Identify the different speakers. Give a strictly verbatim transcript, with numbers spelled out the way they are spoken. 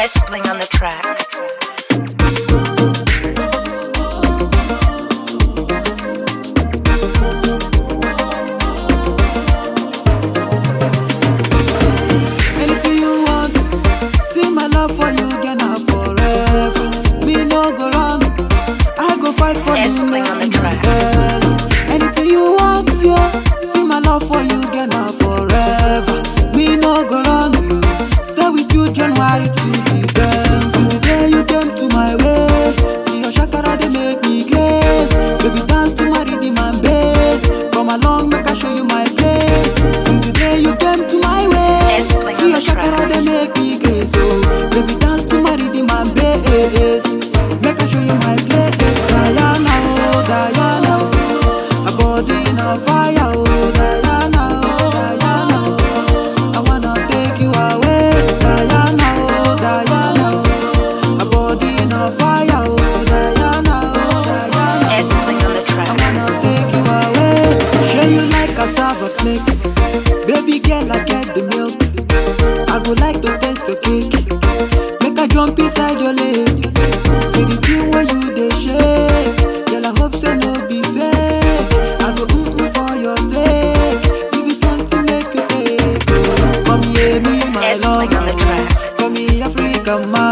Speaker 1: Espling on the track.
Speaker 2: Anything you want, see my love for you, girl, now forever. Me no go run, I go fight for you,
Speaker 1: Espling on the
Speaker 2: next
Speaker 1: track.
Speaker 2: anything you want, yeah. See my love for you, girl, now forever. Me no go run, you. Stay with you January to December. Since the day you came to my way, see your shakara they make me grace. Baby dance to my rhythm and bass. Come along, make I show you my place. Since the day you came to my way, see your shakara they make me grace. Oh, baby dance to my rhythm and bass. Make I show you my place. Diana, oh Diana, oh, a body in a fire, oh Diana, oh Diana, oh, I wanna take you away, Diana, oh Diana, oh, a body in a fire, oh Diana, oh Diana,
Speaker 1: Espling on the
Speaker 2: I
Speaker 1: track.
Speaker 2: wanna take you away. Show you like cassava flakes, baby girl I get the milk. I go like to taste your cake, make I jump inside your leg. See the thing where you dey shake, girl I hope so no be fake. I go mm mm for your sake, give you something make you take. Come here me my love,
Speaker 1: Espling on the track.
Speaker 2: come here Africa my